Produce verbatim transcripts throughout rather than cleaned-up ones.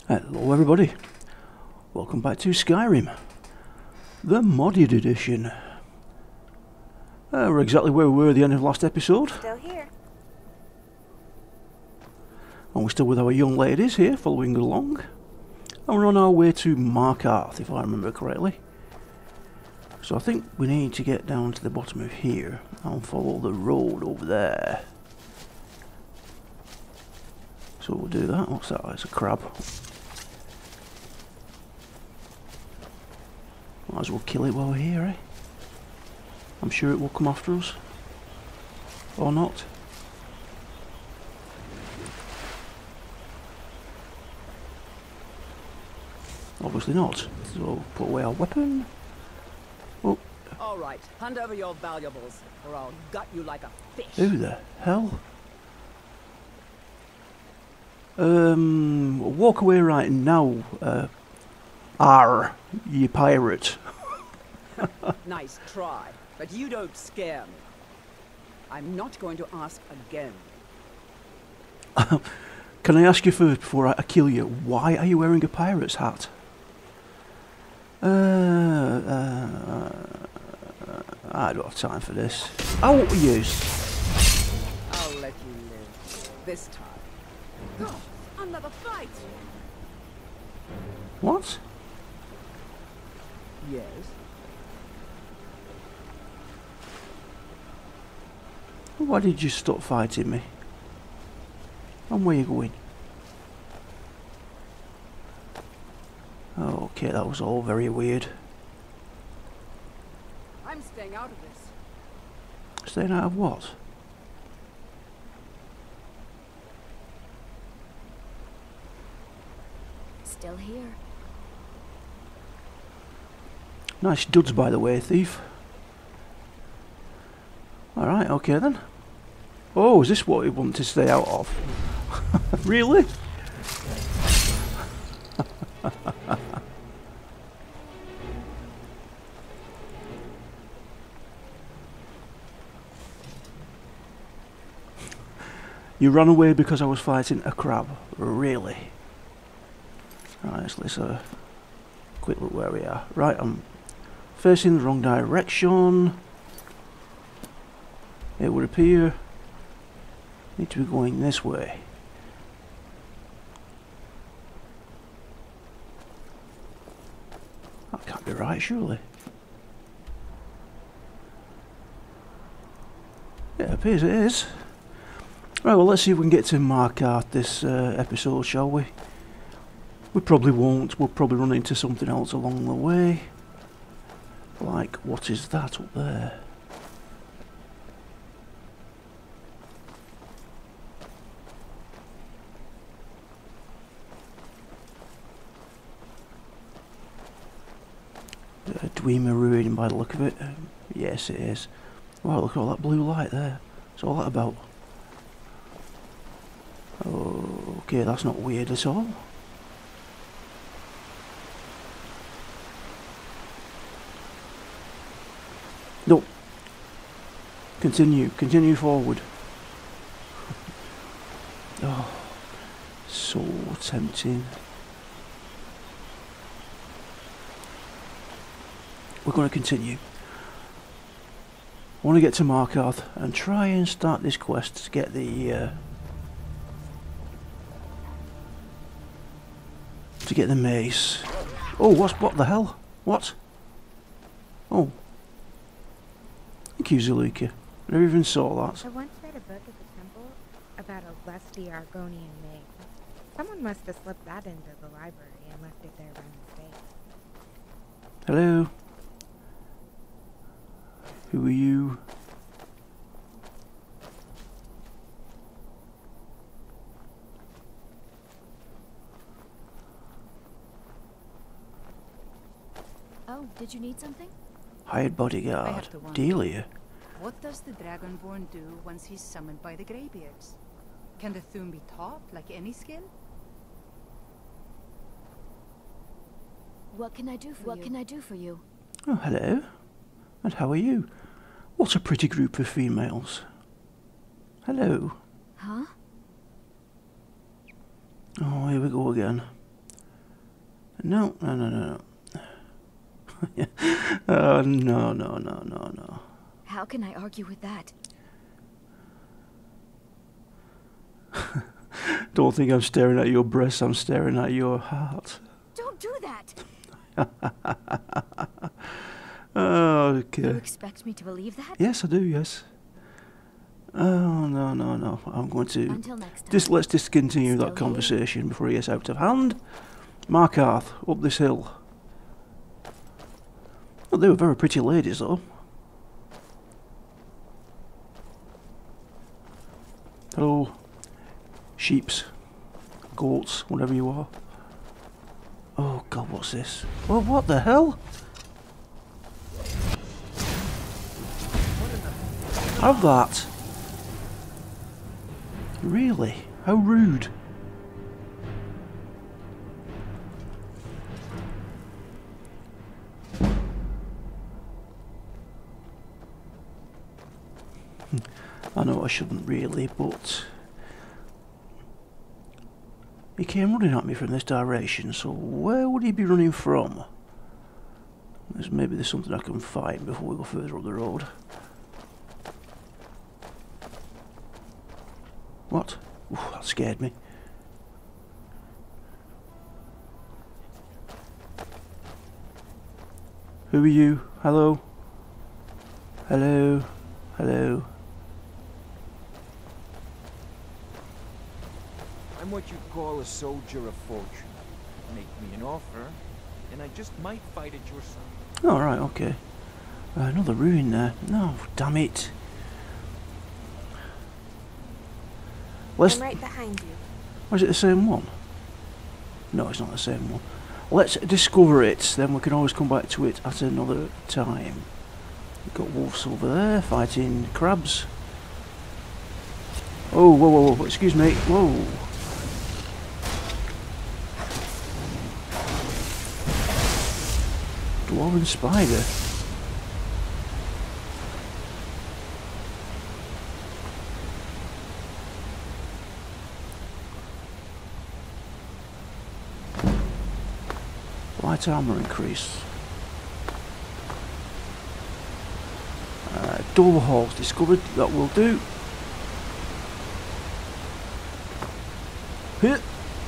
Hello everybody, welcome back to Skyrim, the modded edition. Uh, we're exactly where we were at the end of last episode. Still here. And we're still with our young ladies here, following along. And we're on our way to Markarth, if I remember correctly. So I think we need to get down to the bottom of here and follow the road over there. So we'll do that. What's that? It's a crab. Might as well kill it while we're here, eh? I'm sure it will come after us. Or not. Obviously not. So put away our weapon. Oh. Alright, hand over your valuables, or I'll gut you like a fish. Who the hell? Um, walk away right now, uh, Arr, you pirate. Nice try, but you don't scare me. I'm not going to ask again. Can I ask you first, before I kill you, why are you wearing a pirate's hat? Uh, uh, I don't have time for this. Oh, yes. I'll let you live. This time. Oh, another fight! What? Yes? Why did you stop fighting me? And where are you going? Okay, that was all very weird. I'm staying out of this. Staying out of what? Still here. Nice duds, by the way, thief. Alright, okay then. Oh, is this what you want to stay out of? Really? You ran away because I was fighting a crab? Really? Alright, so let's have a quick look where we are. Right, I'm facing the wrong direction. It would appear need to be going this way. That can't be right, surely. Yeah, it appears it is. Right, well, let's see if we can get to Markarth this uh, episode, shall we? We probably won't. We'll probably run into something else along the way. Like, what is that up there? Uh, Dwemer Ruin by the look of it. Um, yes, it is. Wow, look at all that blue light there. What's all that about? Oh, okay, that's not weird at all. No. Continue, continue forward. Oh, so tempting. We're going to continue. I want to get to Markarth and try and start this quest to get the uh, to get the mace. Oh, what's what the hell? What? Oh. Thank you, Zulika. I never even saw that. I once read a book at the temple about a lusty Argonian maid. Someone must have slipped that into the library and left it there by mistake. Hello. Who are you? Oh, did you need something? Hired bodyguard. Delia. What does the Dragonborn do once he's summoned by the Greybeards? Can the Thum be taught like any skill? What can I do for what you? What can I do for you? Oh, hello. And how are you? What a pretty group of females. Hello. Huh? Oh, here we go again. No, no, no, no, no. Oh, no, no, no, no, no. How can I argue with that? Don't think I'm staring at your breasts, I'm staring at your heart. Don't do that! Oh, You okay. expect me to believe that? Yes, I do, yes. Oh, no, no, no. I'm going to... Until next time. Just, let's discontinue Still that here? conversation before it gets out of hand. Markarth, up this hill. Oh, they were very pretty ladies, though. Hello, sheeps, goats, whatever you are. Oh God, what's this? Well, what the hell? Have that? Really? How rude. I know I shouldn't really, but he came running at me from this direction, so where would he be running from? There's, maybe there's something I can find before we go further up the road. What? Ooh, that scared me. Who are you? Hello? Hello? Hello? I'm what you'd call a soldier of fortune. Make me an offer, and I just might fight at your side. Oh, right, okay. Uh, another ruin there. No, damn it. Let's... I'm right behind you. Was it the same one? No, it's not the same one. Let's discover it, then we can always come back to it at another time. We've got wolves over there fighting crabs. Oh, whoa, whoa, whoa, excuse me. Whoa. Dwarven spider. Light armor increase. Uh, door halls discovered. That will do. Hit.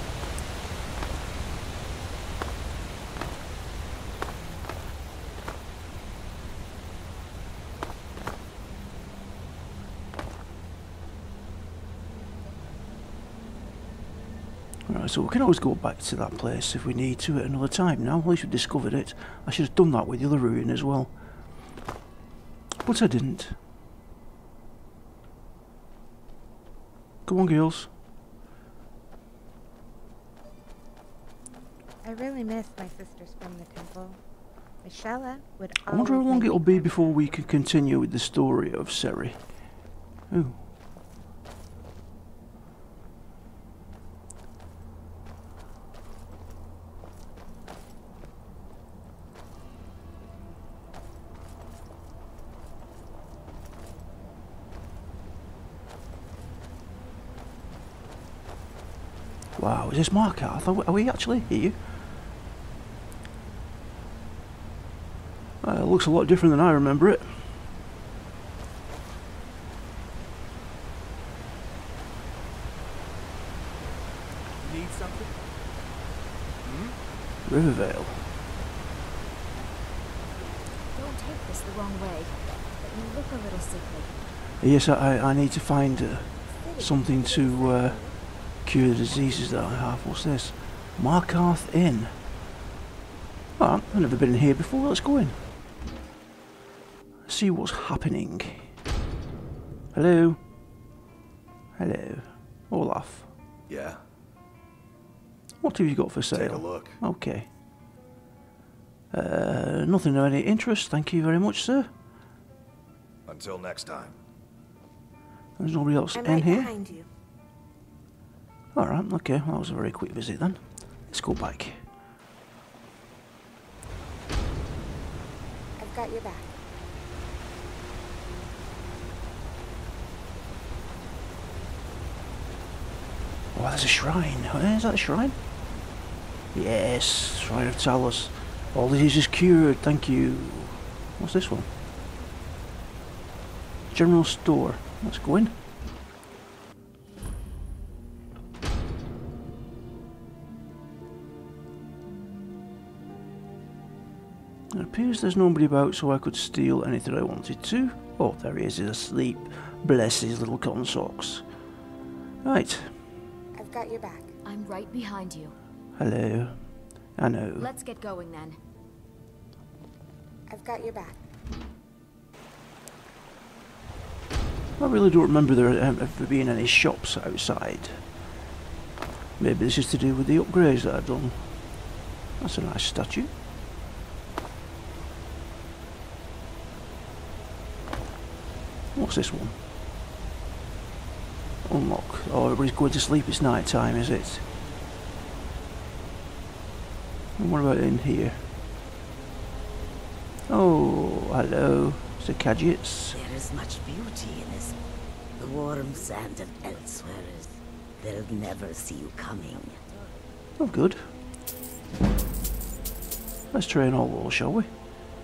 Right, so we can always go back to that place if we need to at another time now. At least we discovered it. I should have done that with the other ruin as well. But I didn't. Come on, girls. I really miss my sisters from the temple. Michelle would I wonder how always long make it'll me be come before back. we can continue with the story of Seri. Ooh. Wow, is this Markarth? Are we, are we actually here? Uh, it looks a lot different than I remember it. Need something? Hmm? Rivervale. Don't take this the wrong way, but you look a little sickly. Yes, I, I need to find uh, something to uh, cure the diseases that I have. What's this? Markarth Inn. Oh, I've never been in here before. Let's go in. See what's happening. Hello. Hello. Olaf. Yeah, What have you got for sale? take a look. Okay. Uh, nothing of any interest. Thank you very much, sir. Until next time. There's nobody else I'm in right here. behind you. Alright, okay. Well, that was a very quick visit then. Let's go back. I've got your back. Oh, there's a shrine. Oh, is that a shrine? Yes, Shrine of Talos. All diseases cured, thank you. What's this one? General store. Let's go in. It appears there's nobody about, so I could steal anything I wanted to. Oh, there he is, he's asleep. Bless his little cotton socks. Right. I've got your back. I'm right behind you. Hello. I know. Let's get going then. I've got your back. I really don't remember there ever being any shops outside. Maybe this is to do with the upgrades that I've done. That's a nice statue. What's this one? Unlock. Oh, everybody's going to sleep. It's night time, is it? And what about in here? Oh, hello. It's the Cadgets. There is much beauty in this. The warm sand of elsewhere is. They'll never see you coming. Oh, good. Let's train all those, shall we?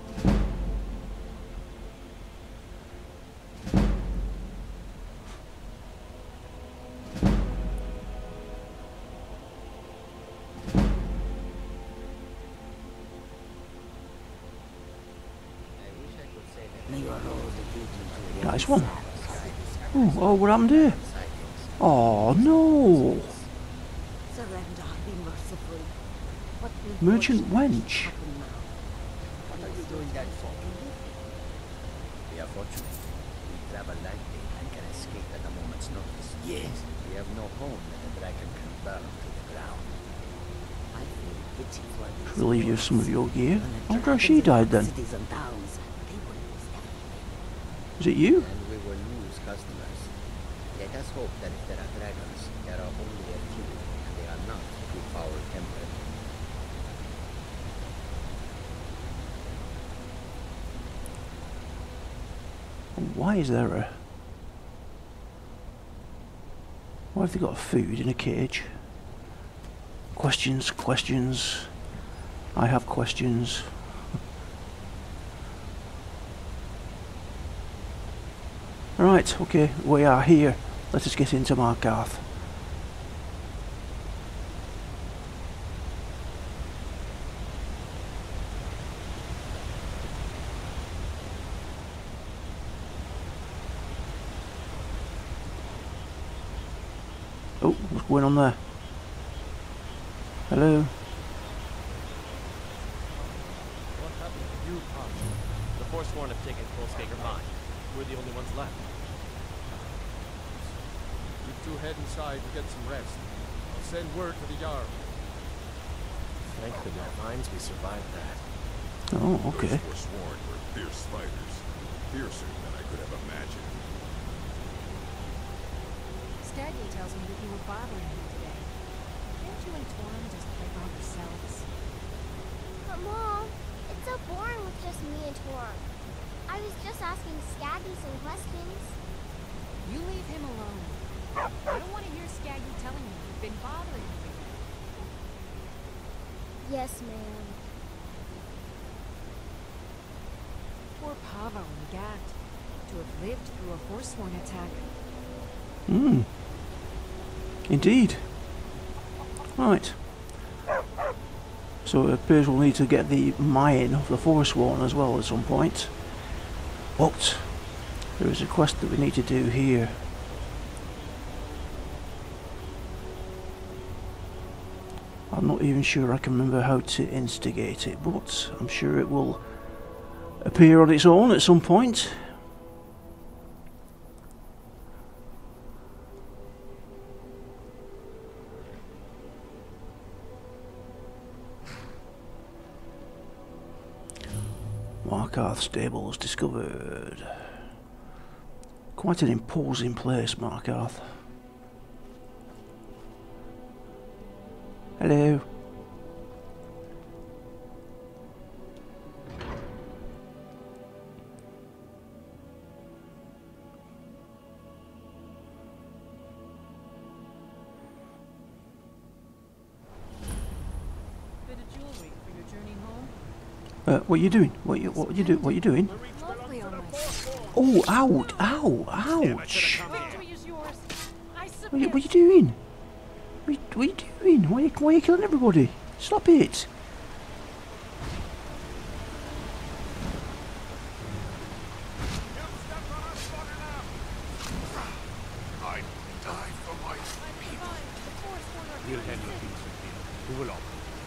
Nice one. Oh, oh, what happened here? Oh, no. Surrender, be merciful. What will Merchant wench. What are you doing that for? We are fortunate. We travel lightly and can escape at a moment's notice. Yes. We have no home that the dragon can burn to the ground. I feel pity for these Relieve you of some of your gear. When the Oh, dragons she died invade then. cities and towns, they will lose everything. Is it you? And we will lose customers. Let us hope that if there are dragons, there are only a few, and they are not too foul-tempered. Why is there a... Why have they got food in a cage? Questions, questions. I have questions. Right, okay, we are here. Let us get into Markarth. Oh, what's going on there? Hello? What happened to you, Pop? The Forsworn have taken Trollskaker mine. We're the only ones left. You two head inside and get some rest. I'll send word to the Jarl. Thank the mines we survived that. Oh, okay. Those Forsworn were fierce fighters. Fiercer than I could have imagined. Skaggy tells me that you were bothering him today. Can't you and Torin just play by yourselves? But Mom, it's so boring with just me and Torin. I was just asking Skaggy some questions. You leave him alone. I don't want to hear Skaggy telling you you've been bothering him. Yes, ma'am. Poor Pavo and Gat. To have lived through a Forsworn attack. Hmm. Indeed. Right. So it appears we'll need to get the mine of the Forsworn as well at some point. But there is a quest that we need to do here. I'm not even sure I can remember how to instigate it, but I'm sure it will appear on its own at some point. Markarth Stables discovered. Quite an imposing place, Markarth. Hello. Uh, what are you doing? What you what you do? What are you doing? Lovely on my skin. Oh, out! Ow! Ouch! Victory is yours. I submit. What are you, what are you doing? What are you, what are you doing? Why are you, why are you killing everybody? Stop it! I die for my people. We'll handle things from here. Who will all?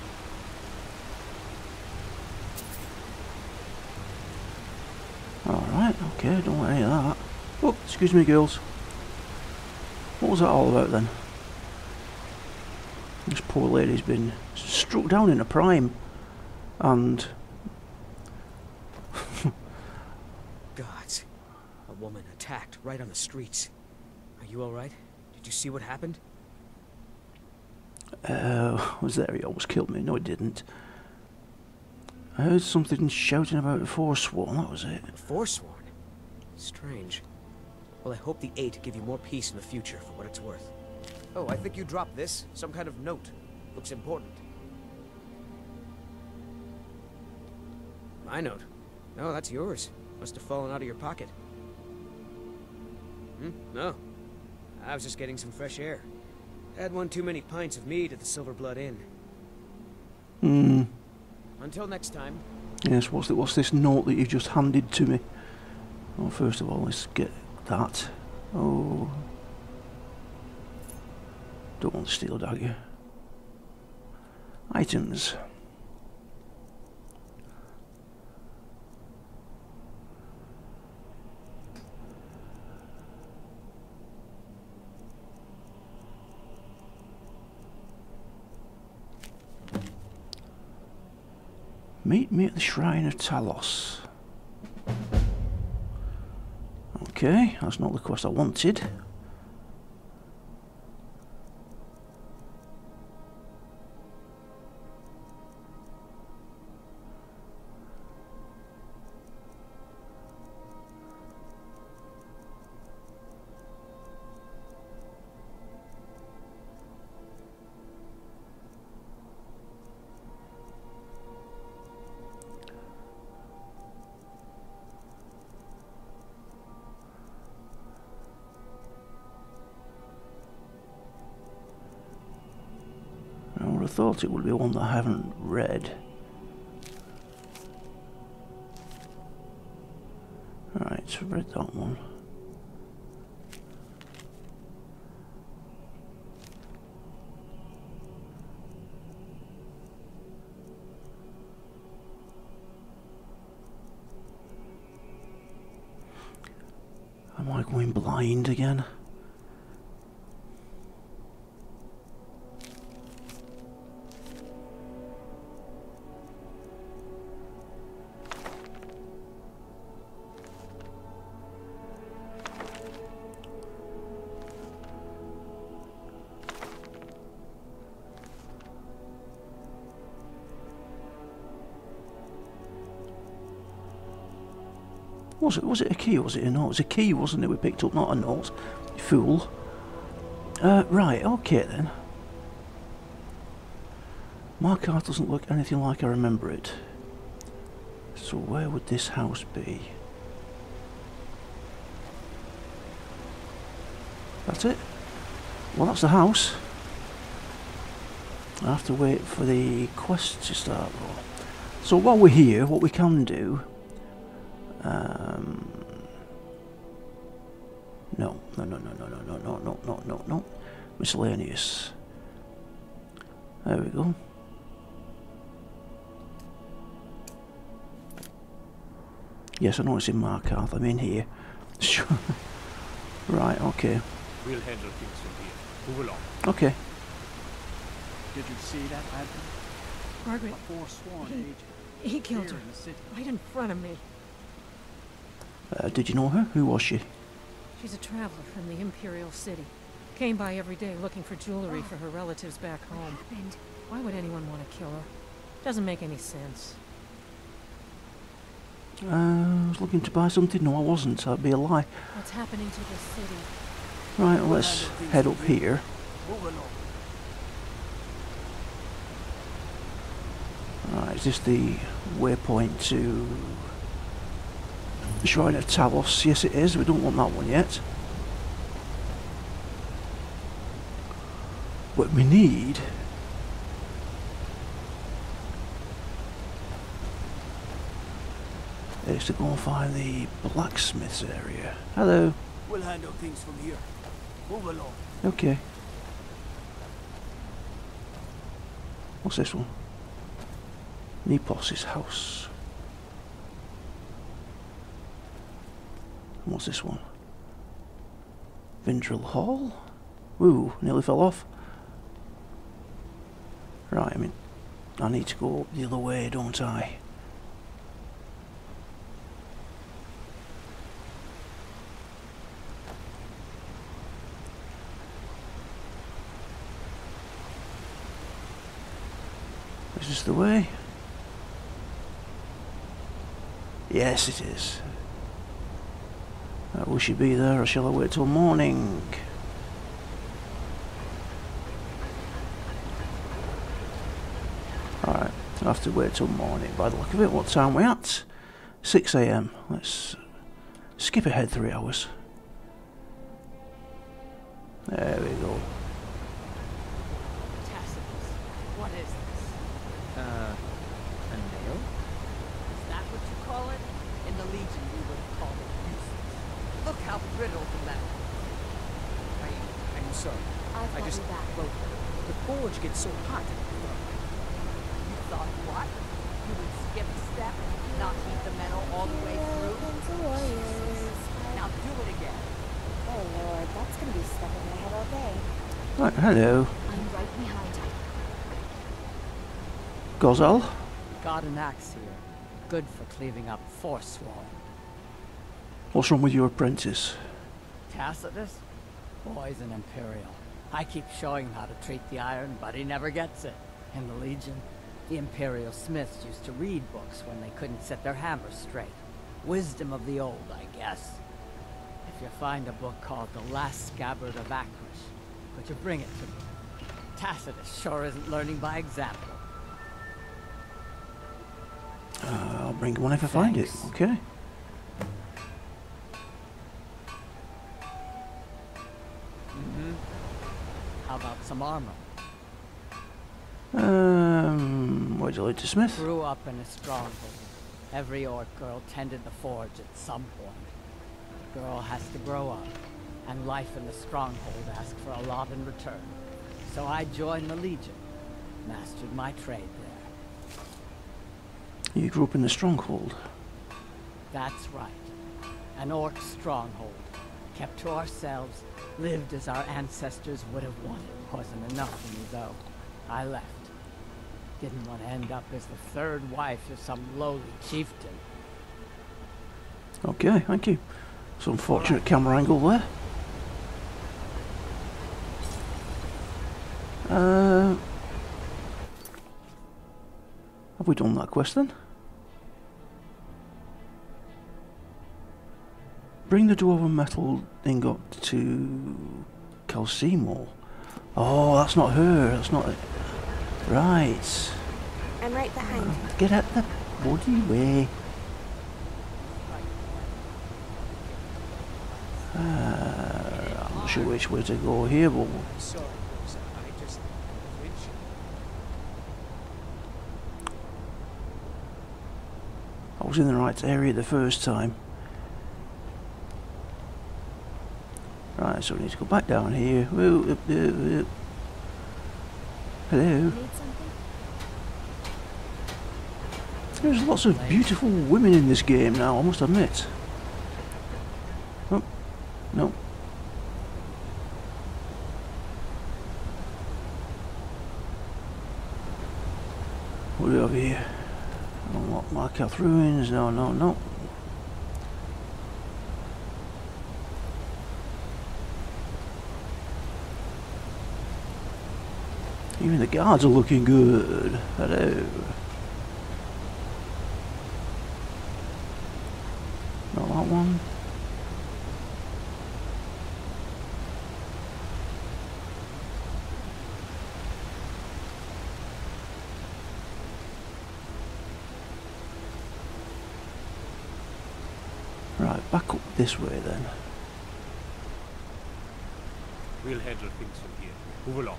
Alright, okay, don't want any of that. Oh, excuse me, girls. What was that all about then? This poor lady's been struck down in a prime. And... Gods. A woman attacked right on the streets. Are you alright? Did you see what happened? Uh, was there? He almost killed me. No, it didn't. I heard something shouting about a Forsworn, that was it. Forsworn? Strange. Well, I hope the Eight give you more peace in the future, for what it's worth. Oh, I think you dropped this. Some kind of note. Looks important. My note? No, that's yours. Must have fallen out of your pocket. Hmm? No. I was just getting some fresh air. Had one too many pints of mead at the Silver Blood Inn. Hmm. Until next time. Yes, what's, the, what's this note that you've just handed to me? Well, first of all, let's get that. Oh. Don't want the steel dagger. Items. Meet me at the Shrine of Talos. Okay, that's not the quest I wanted. I would have thought it would be one that I haven't read. Right, so I've read that one. Am I going blind again? Was it, was it a key or was it a note? It was a key, wasn't it? We picked up, not a note. You fool. Uh, right, okay then. Markarth doesn't look anything like I remember it. So where would this house be? That's it? Well, that's the house. I have to wait for the quest to start though. So while we're here, what we can do... Um, no, no, no, no, no, no, no, no, no, no, no, no. Miscellaneous. There we go. Yes, I know it's in Markarth. I'm in here. Right, okay. We'll handle things from here. Move along. Okay. Did you see that, Advent? Margaret. A forsworn he, agent. He killed Here her. in the city. Right in front of me. Uh, did you know her? Who was she? She's a traveler from the Imperial City. Came by every day looking for jewelry oh. for her relatives back home. What happened? Why would anyone want to kill her? Doesn't make any sense. Uh, I was looking to buy something. No, I wasn't. That'd be a lie. What's happening to the city? Right, let's head up here. Right. Right, is this the waypoint to the Shrine of Talos? Yes it is, we don't want that one yet. What we need is to go and find the blacksmith's area. Hello. We'll handle things from here. Move along. Okay. What's this one? Nepos' house. And what's this one? Vindril Hall? Ooh, nearly fell off. Right, I mean, I need to go the other way, don't I? Is this the way? Yes, it is. Uh, will she be there, or shall I wait till morning? Alright, I'll have to wait till morning by the look of it. What time are we at? six A M. Let's skip ahead three hours. There we go. Tacitus, what is this? Uh, a nail? Is that what you call it? In the Legion, we would have called it useless. Look how brittle the metal. I, I'm sorry. I've I got just, you back. well, the forge gets so hot. You thought what? You would skip a step, not heat the metal all the way through? Now do it again. Oh lord, that's gonna be stuck in my head all day. Right, hello. I'm right behind you. Gozal? Got an axe here. Good for cleaving up Forsworn. What's wrong with your apprentice? Tacitus? Boy's an Imperial. I keep showing him how to treat the iron, but he never gets it. In the Legion, the Imperial smiths used to read books when they couldn't set their hammers straight. Wisdom of the old, I guess. If you find a book called The Last Scabbard of Akrish, could you bring it to me? Tacitus sure isn't learning by example. Uh, I'll bring one if I find it, okay? Mm-hmm. How about some armor? Um, where'd you like to smith? Grew up in a stronghold. Every orc girl tended the forge at some point. A girl has to grow up, and life in the stronghold asks for a lot in return. So I joined the Legion, mastered my trade there. You grew up in the stronghold? That's right. An orc stronghold. Kept to ourselves, lived as our ancestors would have wanted. Wasn't enough for me, though. I left. Didn't want to end up as the third wife of some lowly chieftain. Okay, thank you. Some fortunate camera angle there. Uh, have we done that quest then? Bring the dwarven metal ingot to Calcimo. Oh, that's not her. That's not. Right. I'm right behind you. Get out the bloody way. Uh, I'm not sure which way to go here, but Sorry, I just I was in the right area the first time. Right, so we need to go back down here. Whoa, whoop, whoop, whoop. Hello. Need something? There's lots of beautiful women in this game now, I must admit. Oh, no. What do we have here? Unlock Markarth ruins. No, no, no. Even the guards are looking good. Hello. Not that one. back up this way then. We'll handle things from here. Move along.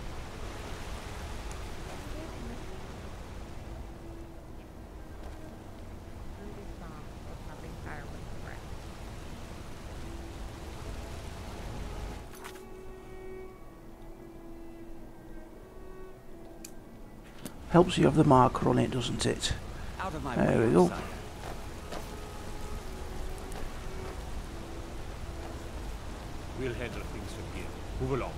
Helps you have the marker on it, doesn't it? Out of my There way, we go. sire. We'll handle things from here. Move along.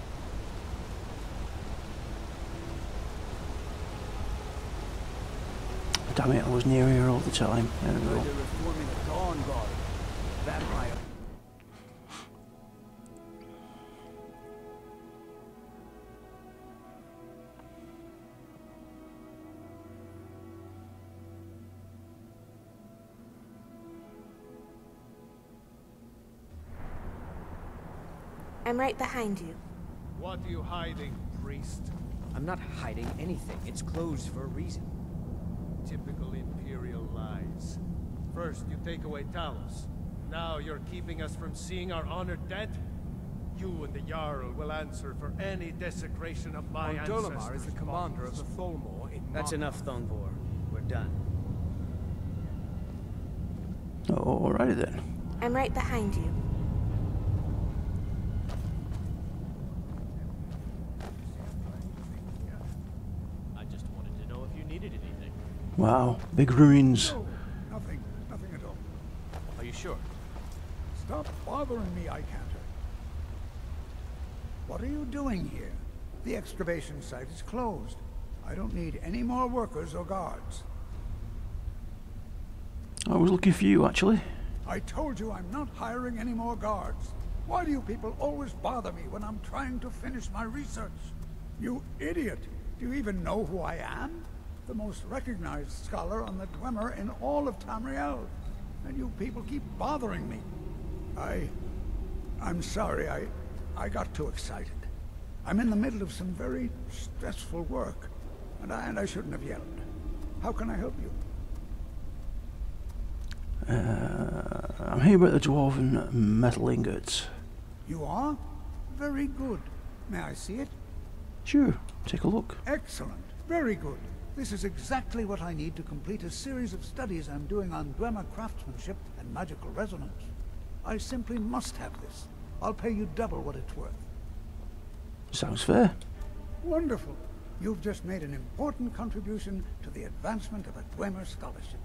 Damn it, I was near here all the time. There we They're go. reforming a Dawn Guard. Vampire. I'm right behind you. What are you hiding, priest? I'm not hiding anything. It's closed for a reason. Typical Imperial lies. First, you take away Talos. Now you're keeping us from seeing our honored dead? You and the Jarl will answer for any desecration of my ancestors. Dolamar is the commander of the Tholmor in That's Markarth. enough, Thonvor. We're done. Alrighty then. I'm right behind you. I just wanted to know if you needed anything. Wow, big ruins. No, nothing. Nothing at all. Are you sure? Stop bothering me, Icanter. What are you doing here? The excavation site is closed. I don't need any more workers or guards. I was looking for you, actually. I told you I'm not hiring any more guards. Why do you people always bother me when I'm trying to finish my research? You idiot! Do you even know who I am? The most recognized scholar on the Dwemer in all of Tamriel. And you people keep bothering me. I... I'm sorry, I... I got too excited. I'm in the middle of some very stressful work, and I, and I shouldn't have yelled. How can I help you? Uh, I'm here about the dwarven metal ingots. You are? Very good. May I see it? Sure, take a look. Excellent. Very good. This is exactly what I need to complete a series of studies I'm doing on Dwemer craftsmanship and magical resonance. I simply must have this. I'll pay you double what it's worth. Sounds fair. Wonderful. You've just made an important contribution to the advancement of a Dwemer scholarship.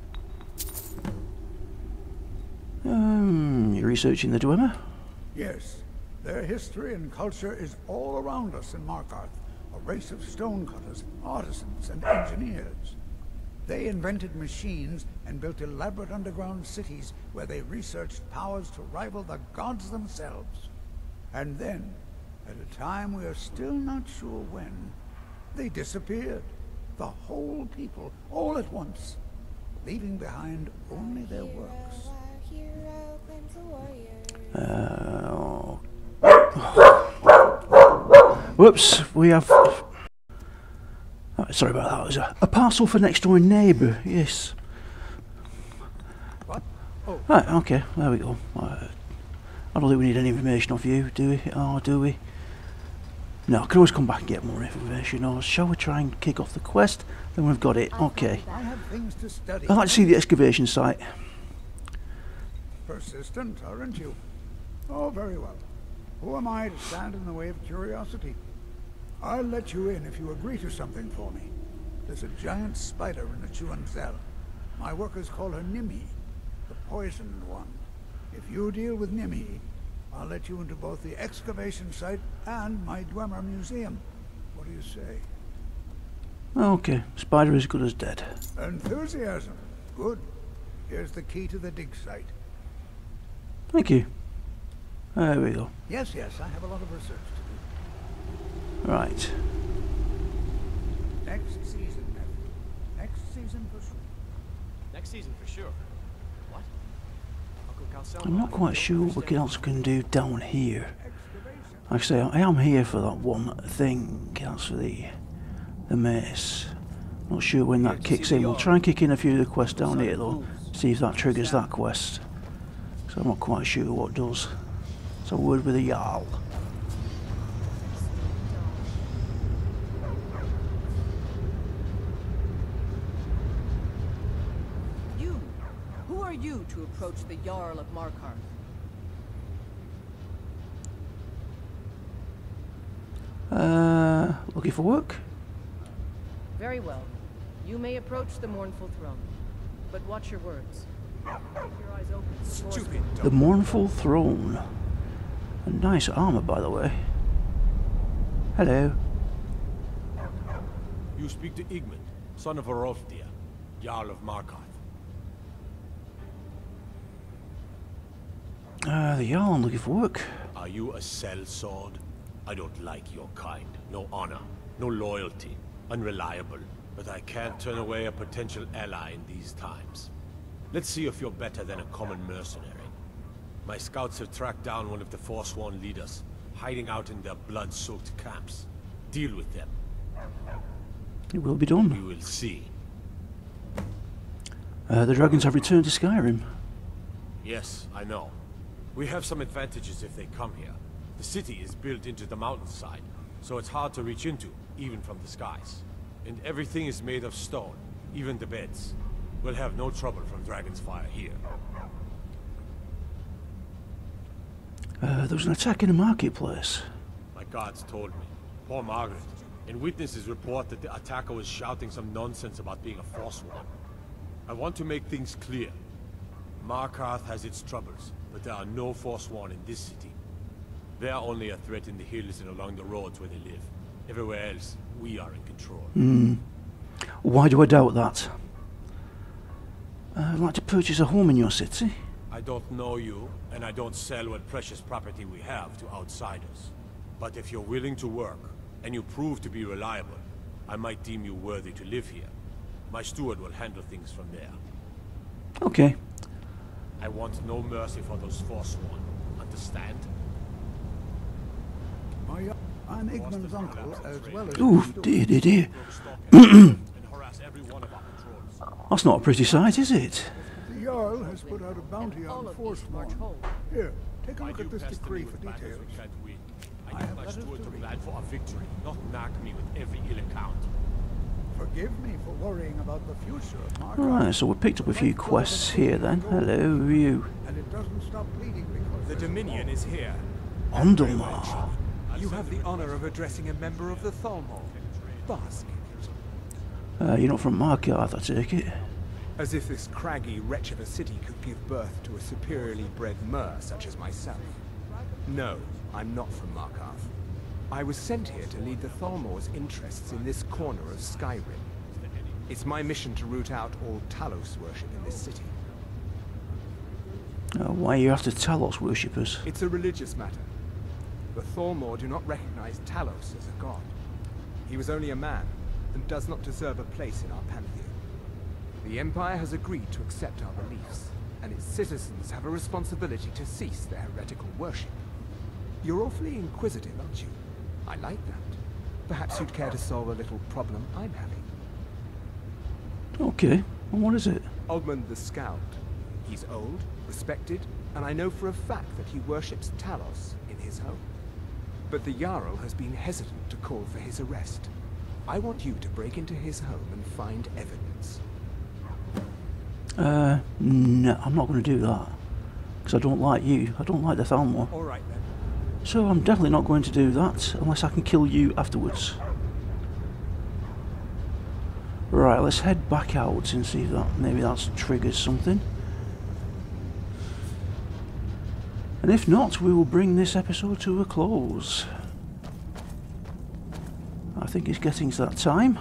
Um, you're researching the Dwemer? Yes. Their history and culture is all around us in Markarth. A race of stonecutters, artisans, and engineers. They invented machines and built elaborate underground cities where they researched powers to rival the gods themselves. And then, at a time we are still not sure when, they disappeared. The whole people, all at once, leaving behind only their works. Uh, whoops, we have... Oh, sorry about that, it was a, a parcel for next door neighbour, yes. What? Oh. Right, okay, there we go. Uh, I don't think we need any information off you, do we? Or do we? No, I can always come back and get more information, or shall we try and kick off the quest? Then we've got it, okay. I have things to study. I'd like to see the excavation site. Persistent, aren't you? Oh, very well. Who am I to stand in the way of curiosity? I'll let you in if you agree to something for me. There's a giant spider in the Chuanzel. My workers call her Nimi, the poisoned one. If you deal with Nimi, I'll let you into both the excavation site and my Dwemer museum. What do you say? Okay, spider as good as dead. Enthusiasm. Good. Here's the key to the dig site. Thank you. There we go. Yes, yes, I have a lot of research to do. Right. Next season, nephew. Next season for sure. Next season for sure. What? Uncle Calcelmo, I'm not quite sure what we else can do down here. Like I say, I am here for that one thing. That's for the the mace. Not sure when that kicks in. We'll try and kick in a few of the quests down here though. See if that triggers that quest. So I'm not quite sure what does. It's a word with a Jarl. You! Who are you to approach the Jarl of Markarth? Uh, looking for work? Very well. You may approach the mournful throne. But watch your words. Keep your eyes open. Stupid. The mournful throne. A nice armor, by the way. Hello. You speak to Igmund, son of Hrolfdir, Jarl of Markarth. Uh, the Jarl, I'm looking for work. Are you a sellsword? I don't like your kind. No honor, no loyalty, unreliable. But I can't turn away a potential ally in these times. Let's see if you're better than a common mercenary. My scouts have tracked down one of the Forsworn leaders, hiding out in their blood-soaked camps. Deal with them. It will be done. You will see. Uh, the dragons have returned to Skyrim. Yes, I know. We have some advantages if they come here. The city is built into the mountainside, so it's hard to reach into, even from the skies. And everything is made of stone, even the beds. We'll have no trouble from Dragon's Fire here. Uh, there was an attack in a marketplace. My guards told me. Poor Margaret. And witnesses report that the attacker was shouting some nonsense about being a Forsworn. I want to make things clear. Markarth has its troubles, but there are no Forsworn in this city. They are only a threat in the hills and along the roads where they live. Everywhere else, we are in control. Hmm. Why do I doubt that? Uh, I'd like to purchase a home in your city. I don't know you, and I don't sell what precious property we have to outsiders. But if you're willing to work, and you prove to be reliable, I might deem you worthy to live here. My steward will handle things from there. Okay. I want no mercy for those Forsworn. Understand? My, I'm Igmund's uncle, as well as... Ooh, dear, dear, dear. That's not a pretty sight, is it? The Jarl has put out a bounty on Forsworn. Here, take a look at this decree for details. I have my steward to plan for a victory, not knock me with every ill account. Forgive me for worrying about the future of Markarth. Alright, so we picked up a few quests here then. Hello, who are you? And it doesn't stop bleeding because the Dominion is here. Ondulmar. You have the honor of addressing a member of the Thalmor. Bask. Uh, you're not from Markarth, I take it. As if this craggy wretch of a city could give birth to a superiorly bred mer such as myself. No, I'm not from Markarth. I was sent here to lead the Thalmor's interests in this corner of Skyrim. It's my mission to root out all Talos worship in this city. Uh, why are you after Talos worshippers? It's a religious matter. The Thalmor do not recognize Talos as a god. He was only a man, and does not deserve a place in our pantheon. The Empire has agreed to accept our beliefs, and its citizens have a responsibility to cease their heretical worship. You're awfully inquisitive, aren't you? I like that. Perhaps you'd care to solve a little problem I'm having. Okay, and what is it? Ogmund the Scout. He's old, respected, and I know for a fact that he worships Talos in his home. But the Jarl has been hesitant to call for his arrest. I want you to break into his home and find evidence. Uh, no, I'm not going to do that. Because I don't like you. I don't like the Thalmor. All right then. So I'm definitely not going to do that unless I can kill you afterwards. Right, let's head back out and see if that maybe that's triggers something. And if not, we will bring this episode to a close. I think it's getting to that time.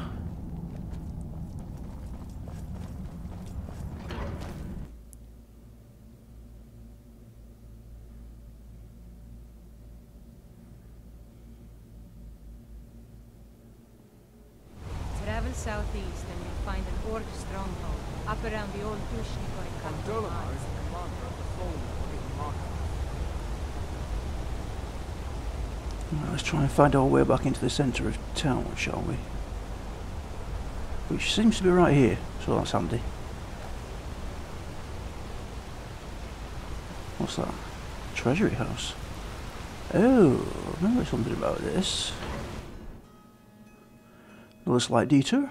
Travel southeast and you'll find an orc stronghold up around the old Dushnikoi cut. Ondulmar is the commander of the Thalmor in Markarth. Right, let's try and find our way back into the centre of town, shall we? Which seems to be right here, so that's handy. What's that? Treasury house. Oh, I remember something about this. Another slight detour.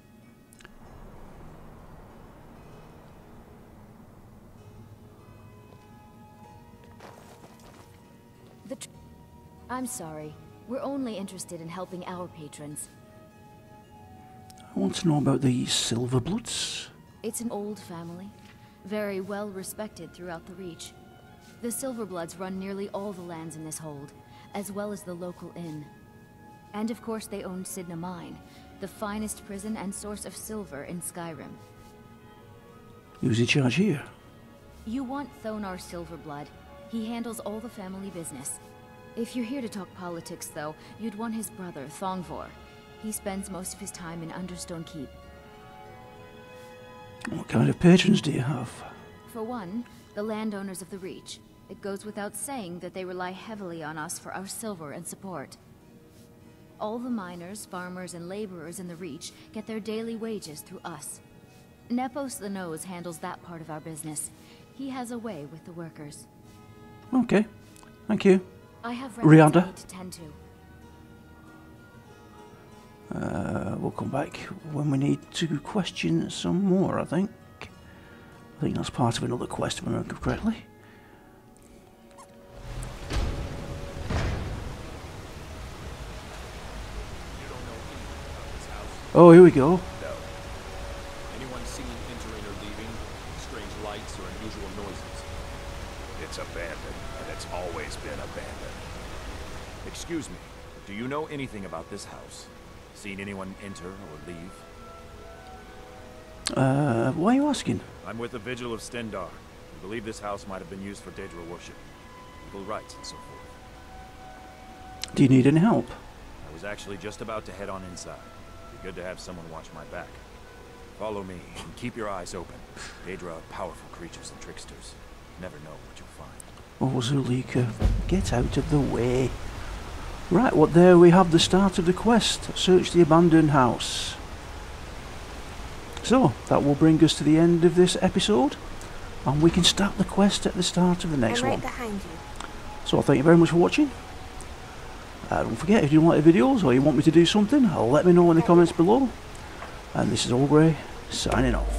The tr I'm sorry. We're only interested in helping our patrons. I want to know about the Silverbloods. It's an old family, very well respected throughout the Reach. The Silverbloods run nearly all the lands in this hold, as well as the local inn. And of course they own Sidna Mine, the finest prison and source of silver in Skyrim. Who's in charge here? You want Thonar Silverblood. He handles all the family business. If you're here to talk politics, though, you'd want his brother, Thongvor. He spends most of his time in Understone Keep. What kind of patrons do you have? For one, the landowners of the Reach. It goes without saying that they rely heavily on us for our silver and support. All the miners, farmers, and laborers in the Reach get their daily wages through us. Nepos the Nose handles that part of our business. He has a way with the workers. Okay, thank you. I have Rihanna. I need to tend to. Uh, we'll come back when we need to question some more, I think. I think that's part of another quest, if I remember correctly. Oh, here we go. No. Anyone seen entering or leaving? Strange lights or unusual noises? It's abandoned, and it's always been abandoned. Excuse me, do you know anything about this house? Seen anyone enter or leave? Uh, why are you asking? I'm with the Vigil of Stendarr. We believe this house might have been used for Daedra worship, evil rites and so forth. Do you need any help? I was actually just about to head on inside. Be good to have someone watch my back. Follow me and keep your eyes open. Daedra are powerful creatures and tricksters. Never know what you'll find. Oh, Zulika, get out of the way. Right, well, there we have the start of the quest. Search the abandoned house. So, that will bring us to the end of this episode. And we can start the quest at the start of the next I'm right one. behind you. So, thank you very much for watching. Uh, don't forget, if you like the videos or you want me to do something, let me know in the comments below. And this is Olgrey, signing off.